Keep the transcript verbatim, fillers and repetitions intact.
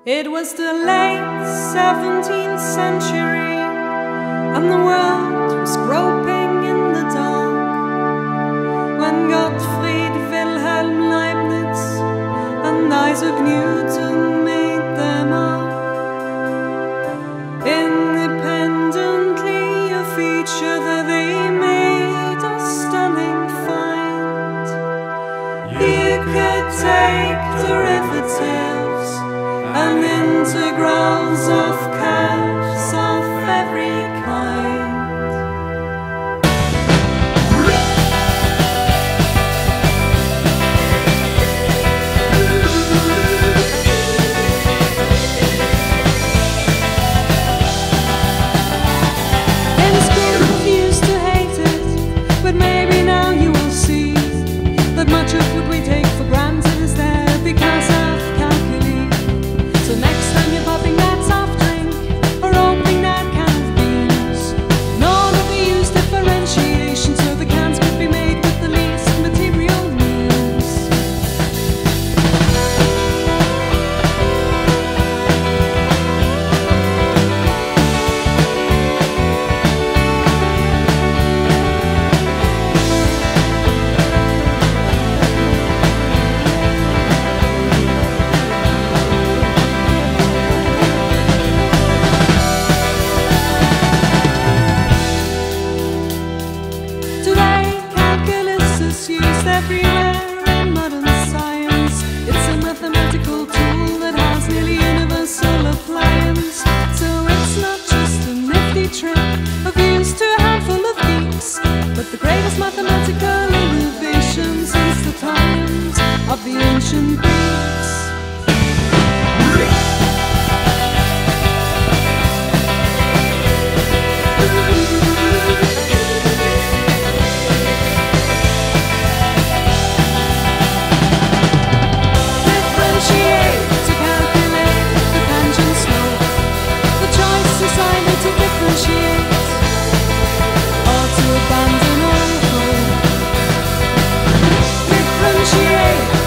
It was the late seventeenth century, and the world was groping in the dark, when Gottfried Wilhelm Leibniz and Isaac Newton made their mark. Independently of each other, they made a stunning find. You could take derivatives and integrals of curves of every kind. In school you used to hate it, but maybe now you will see that much of what we take for granted is there because of calculus. So next time you're popping that soft drink or opening that can of beans, know that we use differentiation so the cans could be made with the least material means. Today, calculus is used everywhere in modern science. It's a mathematical tool that has nearly universal appliance. So it's not just a nifty trick of use to a handful of geeks, but the greatest mathematical innovation since the times of the ancient Greeks. Differentiate to calculate the tangent slope. The choice is either to differentiate or to abandon all hope. Differentiate